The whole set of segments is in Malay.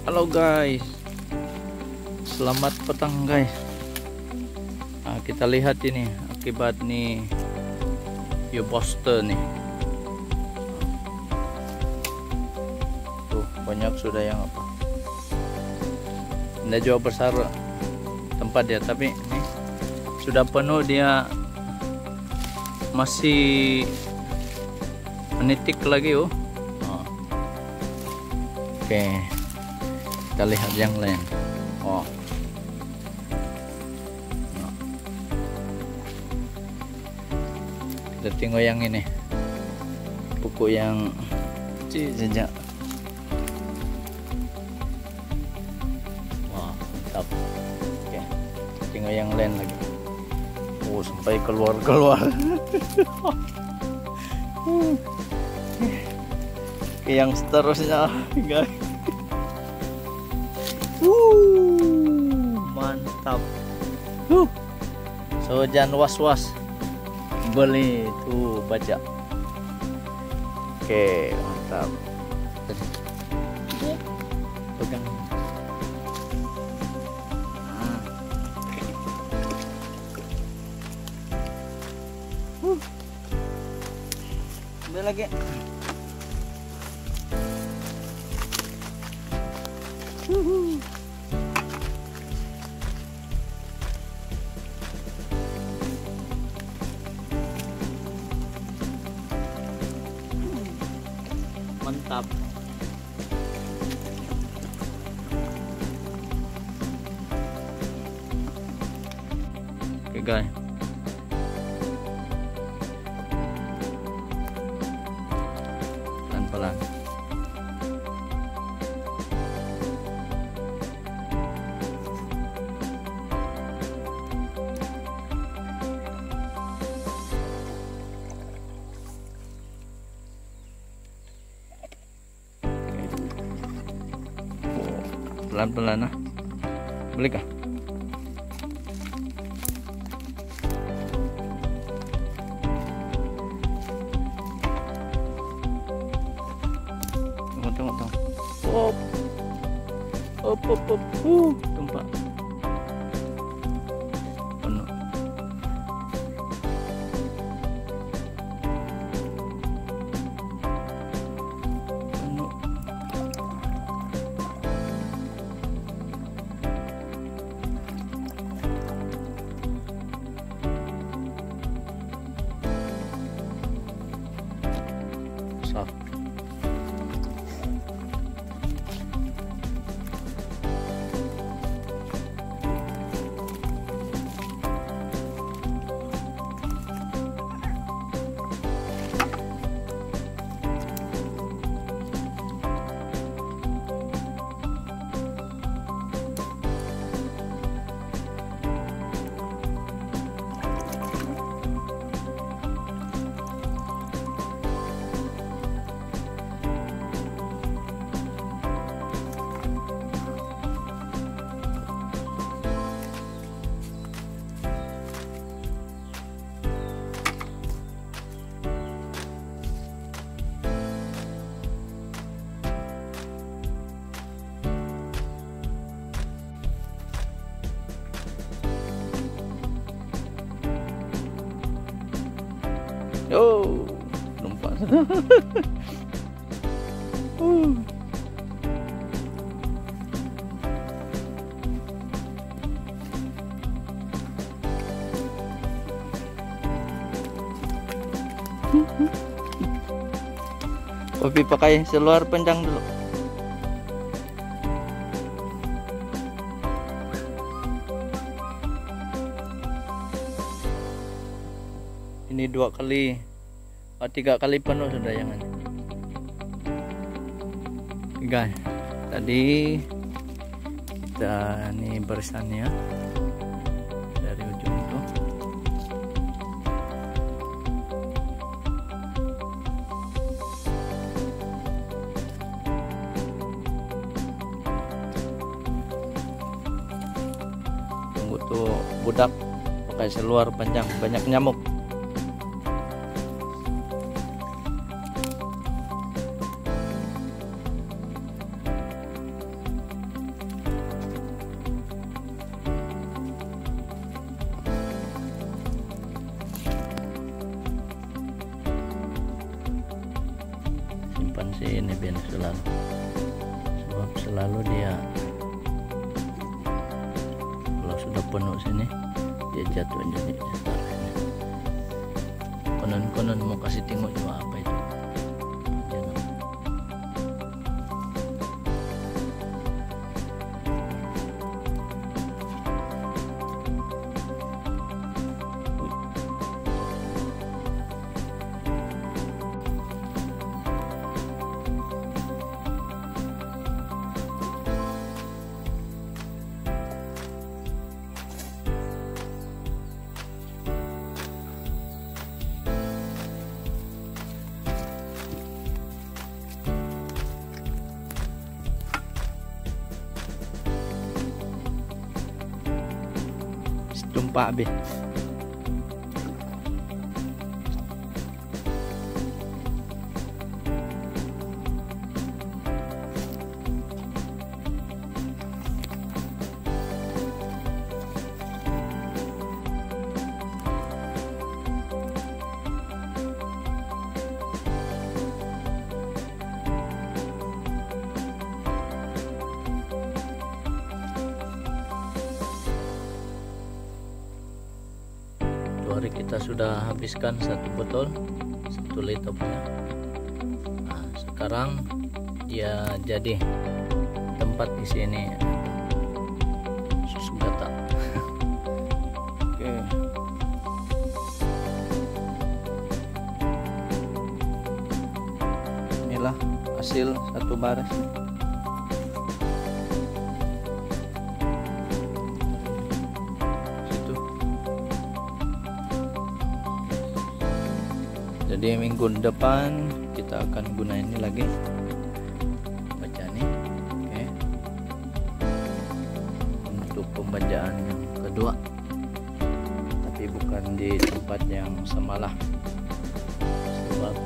Halo guys, selamat petang guys. Nah, kita lihat ini akibat nih view poster nih. Tuh banyak sudah yang apa? Tidak jauh besar tempat dia, tapi nih sudah penuh dia, masih menitik lagi oh. Oke, kita lihat yang lain. Oh, kita tengok yang ini, buku yang kecil saja. Wah, mantap. Oke, tengok yang lain lagi. Oh, sampai keluar. Yang seterusnya guys. Mantap. So jangan was-was beli tuh, baca. Oke, mantap. Pegang. Ada lagi. Mantap. Oke guys, pelan-pelan. Pelan-pelan nah. Boleh kah? Tunggu. Op. Tempat. Penuh. Soft. Oh, lompat. Kopi pakai seluar panjang dulu. Ini 2 kali, 3 kali penuh sudah yang ini. Guys, tadi kita nih barisannya dari ujung itu. Tunggu tuh budak pakai seluar panjang, banyak nyamuk. sini Ben selalu, sebab selalu dia kalau sudah penuh sini dia jatuh jadi sini. Konon-konon mau kasih tengok juga apa itu. Jangan. Tumpah be. Hari kita sudah habiskan 1 botol 1 liter punya. Nah, sekarang dia jadi tempat di sini susu gata. Oke. Inilah hasil 1 baris. Jadi minggu depan kita akan guna ini lagi baca nih, oke. Untuk pembacaan yang kedua, tapi bukan di tempat yang samalah, sebab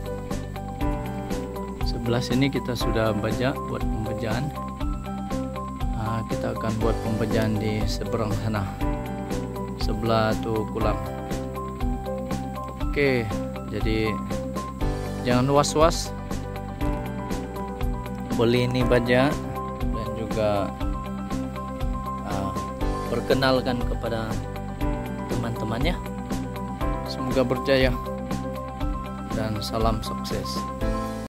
sebelah sini kita sudah baca buat pembacaan. Kita akan buat pembacaan di seberang sana, sebelah tuh kolam. Oke. Jadi jangan was-was beli ini baja, dan juga perkenalkan kepada teman-temannya. Semoga berjaya dan salam sukses.